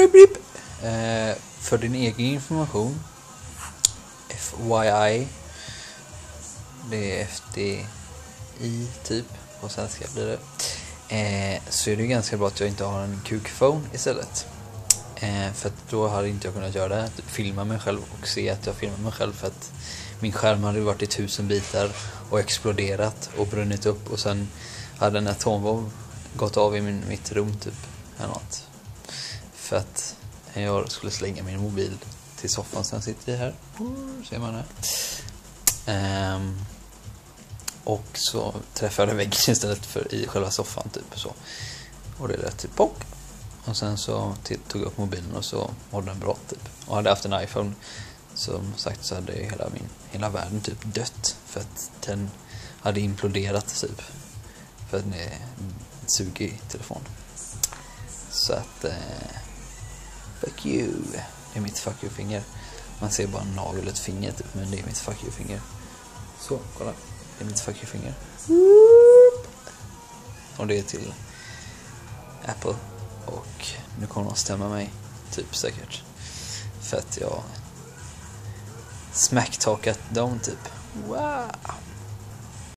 För din egen information, FYI, det är FDI typ på svenska blir det, så är det ganska bra att jag inte har en kukphone istället. För att då hade inte jag kunnat göra det, typ filma mig själv och se att jag filmar mig själv, för att min skärm hade varit i 1000 bitar och exploderat och brunnit upp, och sen hade en atombomb gått av i mitt rum typ eller något. För att jag skulle slänga min mobil till soffan som jag sitter i här. Ser man här. Och så träffade jag väggen istället för i själva soffan typ så. Och det lät typ pop. Och sen så tog jag upp mobilen och så var den bra typ. Och hade haft en iPhone, som sagt, så hade hela världen typ dött, för att den hade imploderat typ. För att den är en sugig telefon. Så att fuck you. Det är mitt fuck you-finger. Man ser bara en nagel och ett finger typ, men det är mitt fuck you-finger. Så, kolla. Det är mitt fuck you-finger. Och det är till Apple. Och nu kommer de stämma mig typ säkert. För att jag smacktalkat dem typ. Wow.